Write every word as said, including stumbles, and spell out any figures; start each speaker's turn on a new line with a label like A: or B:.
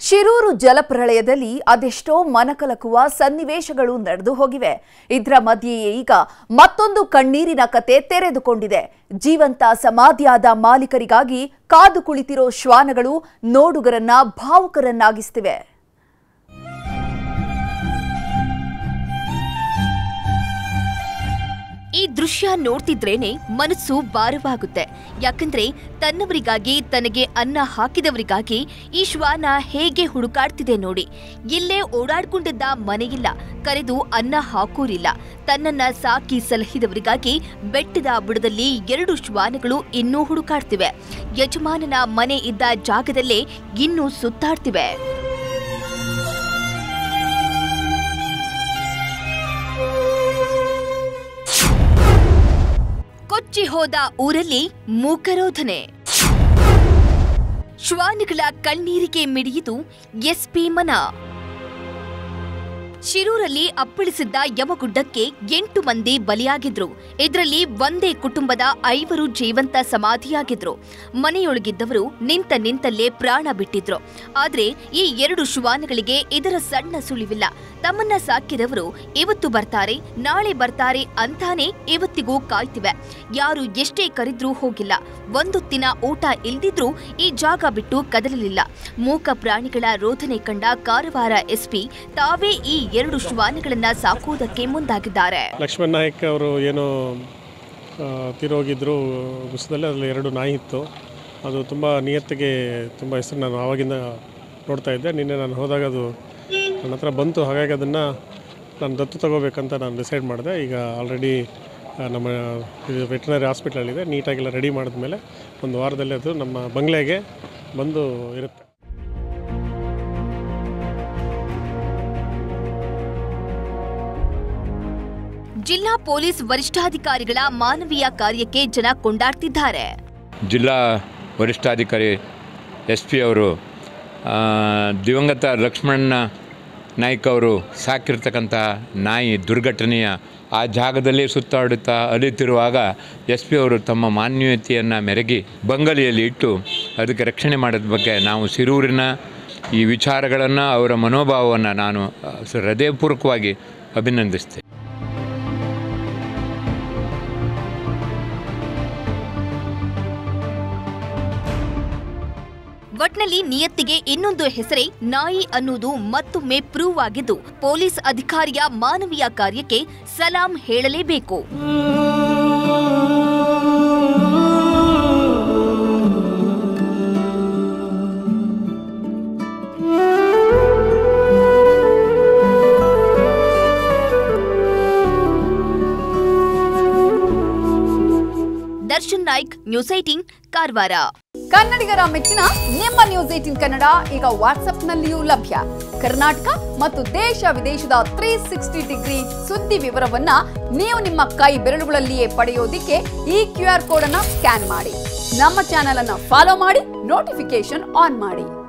A: ಶಿರೂರು ಜಲಪ್ರಳಯದಲ್ಲಿ ಅದೆಷ್ಟೋ ಮನಕಲಕುವ ಸನ್ನಿವೇಶಗಳು ನಡೆದು ಹೋಗಿವೆ. ಇದರ ಮಧ್ಯೆಯೇ ಈಗ ಮತ್ತೊಂದು ಕಣ್ಣೀರಿನ ಕತೆ ತೆರೆದುಕೊಂಡಿದೆ. ಜೀವಂತ ಸಮಾಧಿಯಾದ ಮಾಲೀಕರಿಗಾಗಿ ಕಾದು ಕುಳಿತಿರೋ ಶ್ವಾನಗಳು ನೋಡುಗರನ್ನ ಭಾವುಕರನ್ನಾಗಿಸುತ್ತಿವೆ.
B: ಈ ದೃಶ್ಯ ನೋಡ್ತಿದ್ರೇನೆ ಮನಸ್ಸು ಭಾರವಾಗುತ್ತೆ. ಯಾಕಂದ್ರೆ ತನ್ನವರಿಗಾಗಿ ತನಗೆ ಅನ್ನ ಹಾಕಿದವರಿಗಾಗಿ ಈ ಶ್ವಾನ ಹೇಗೆ ಹುಡುಕಾಡ್ತಿದೆ ನೋಡಿ. ಇಲ್ಲೇ ಓಡಾಡ್ಕೊಂಡಿದ್ದ ಮನೆಯಿಲ್ಲ, ಕರೆದು ಅನ್ನ ಹಾಕೋರಿಲ್ಲ. ತನ್ನನ್ನ ಸಾಕಿ ಸಲಹಿದವರಿಗಾಗಿ ಬೆಟ್ಟದ ಬುಡದಲ್ಲಿ ಎರಡು ಶ್ವಾನಗಳು ಇನ್ನೂ ಹುಡುಕಾಡ್ತಿವೆ. ಯಜಮಾನನ ಮನೆ ಇದ್ದ ಜಾಗದಲ್ಲೇ ಇನ್ನೂ ಸುತ್ತಾಡ್ತಿವೆ. ಕೊಚ್ಚಿ ಹೋದ ಊರಲ್ಲಿ ಮೂಕರೋಧನೆ. ಶ್ವಾನಗಳ ಕಣ್ಣೀರಿಗೆ ಮಿಡಿಯಿತು ಎಸ್ಪಿ ಮನ. ಶಿರೂರಲ್ಲಿ ಅಪ್ಪಳಿಸಿದ್ದ ಯಮಗುಡ್ಡಕ್ಕೆ ಎಂಟು ಮಂದಿ ಬಲಿಯಾಗಿದ್ರು. ಇದರಲ್ಲಿ ಒಂದೇ ಕುಟುಂಬದ ಐವರು ಜೀವಂತ ಸಮಾಧಿಯಾಗಿದ್ರು. ಮನೆಯೊಳಗಿದ್ದವರು ನಿಂತ ನಿಂತಲ್ಲೇ ಪ್ರಾಣ ಬಿಟ್ಟಿದ್ರು. ಆದ್ರೆ ಈ ಎರಡು ಶ್ವಾನಗಳಿಗೆ ಇದರ ಸಣ್ಣ ಸುಳಿವಿಲ್ಲ. ತಮ್ಮನ್ನ ಸಾಕಿದವರು ಇವತ್ತು ಬರ್ತಾರೆ, ನಾಳೆ ಬರ್ತಾರೆ ಅಂತಾನೆ ಇವತ್ತಿಗೂ ಕಾಯ್ತಿವೆ. ಯಾರು ಎಷ್ಟೇ ಕರೆದ್ರೂ ಹೋಗಿಲ್ಲ. ಒಂದೊತ್ತಿನ ಊಟ ಇಲ್ದಿದ್ರೂ ಈ ಜಾಗ ಬಿಟ್ಟು ಕದಲಲಿಲ್ಲ. ಮೂಕ ಪ್ರಾಣಿಗಳ ರೋಧನೆ ಕಂಡ ಕಾರವಾರ ಎಸ್ಪಿ ತಾವೇ ಈ ಎರಡು ಶ್ವಾನಗಳನ್ನ ಸಾಕುವುದಕ್ಕೆ ಮುಂದಾಗಿದ್ದಾರೆ.
C: ಲಕ್ಷ್ಮಣ ನಾಯಕ್ ಅವರು ಏನೋ ತೀರೋಗಿದ್ರು. ಗುಸದಲ್ಲಿ ಅದರಲ್ಲಿ ಎರಡು ನಾಯಿ ಇತ್ತು. ಅದು ತುಂಬ ನಿಯತ್ತಿಗೆ ತುಂಬ ಹೆಸರು. ನಾನು ಆವಾಗಿಂದ ನೋಡ್ತಾ ಇದ್ದೆ. ನಿನ್ನೆ ನಾನು ಹೋದಾಗ ಅದು ನನ್ನ ಹತ್ರ ಬಂತು. ಹಾಗಾಗಿ ಅದನ್ನು ನಾನು ದತ್ತು ತಗೋಬೇಕಂತ ನಾನು ಡಿಸೈಡ್ ಮಾಡಿದೆ. ಈಗ ಆಲ್ರೆಡಿ ನಮ್ಮ ಇದು ವೆಟರ್ನರಿ ಹಾಸ್ಪಿಟಲಲ್ಲಿದೆ. ನೀಟಾಗೆಲ್ಲ ರೆಡಿ ಮಾಡಿದ್ಮೇಲೆ ಒಂದು ವಾರದಲ್ಲಿ ಅದು ನಮ್ಮ ಬಂಗ್ಲೆಗೆ ಬಂದು ಇರುತ್ತೆ.
B: ಜಿಲ್ಲಾ ಪೊಲೀಸ್ ವರಿಷ್ಠಾಧಿಕಾರಿಗಳ ಮಾನವೀಯ ಕಾರ್ಯಕ್ಕೆ ಜನ ಕೊಂಡಾಡ್ತಿದ್ದಾರೆ.
D: ಜಿಲ್ಲಾ ವರಿಷ್ಠಾಧಿಕಾರಿ ಎಸ್ ಪಿ ಅವರು ದಿವಂಗತ ಲಕ್ಷ್ಮಣ ನಾಯ್ಕ ಅವರು ಸಾಕಿರ್ತಕ್ಕಂಥ ನಾಯಿ ದುರ್ಘಟನೆಯ ಆ ಜಾಗದಲ್ಲಿ ಸುತ್ತಾಡುತ್ತಾ ಅಲಿತಿರುವಾಗ ಎಸ್ ಪಿ ಅವರು ತಮ್ಮ ಮಾನ್ಯತೆಯನ್ನು ಮೆರಗಿ ಬಂಗಲೆಯಲ್ಲಿ ಇಟ್ಟು ಅದಕ್ಕೆ ರಕ್ಷಣೆ ಮಾಡೋದ ಬಗ್ಗೆ ನಾವು ಶಿರೂರಿನ ಈ ವಿಚಾರಗಳನ್ನು, ಅವರ ಮನೋಭಾವವನ್ನು ನಾನು ಹೃದಯಪೂರ್ವಕವಾಗಿ ಅಭಿನಂದಿಸ್ತೇನೆ.
B: ಒಟ್ನಲ್ಲಿ ನಿಯತ್ತಿಗೆ ಇನ್ನೊಂದು ಹೆಸರೇ ನಾಯಿ ಅನ್ನುವುದು ಮತ್ತೊಮ್ಮೆ ಪ್ರೂವ್ ಆಗಿದ್ದು, ಪೊಲೀಸ್ ಅಧಿಕಾರಿಯ ಮಾನವೀಯ ಕಾರ್ಯಕ್ಕೆ ಸಲಾಂ ಹೇಳಲೇಬೇಕು. Darshan Naik, news eighteen, Karwar.
A: ಕನ್ನಡಿಗರ ಮೆಚ್ಚಿನ ನಿಮ್ಮ ನ್ಯೂಸ್ ಏಟೀನ್ ಕನ್ನಡ ಈಗ ವಾಟ್ಸ್ಆಪ್ನಲ್ಲಿಯೂ ಲಭ್ಯ. ಕರ್ನಾಟಕ ಮತ್ತು ದೇಶ ವಿದೇಶದ ತ್ರೀ ಸಿಕ್ಸ್ಟಿ ಡಿಗ್ರಿ ಸುದ್ದಿ ವಿವರವನ್ನ ನೀವು ನಿಮ್ಮ ಕೈ ಬೆರಳುಗಳಲ್ಲಿಯೇ ಪಡೆಯೋದಿಕ್ಕೆ ಈ ಕ್ಯೂ ಆರ್ ಕೋಡ್ ಅನ್ನ ಸ್ಕ್ಯಾನ್ ಮಾಡಿ. ನಮ್ಮ ಚಾನೆಲ್ ಅನ್ನ ಫಾಲೋ ಮಾಡಿ, ನೋಟಿಫಿಕೇಶನ್ ಆನ್ ಮಾಡಿ.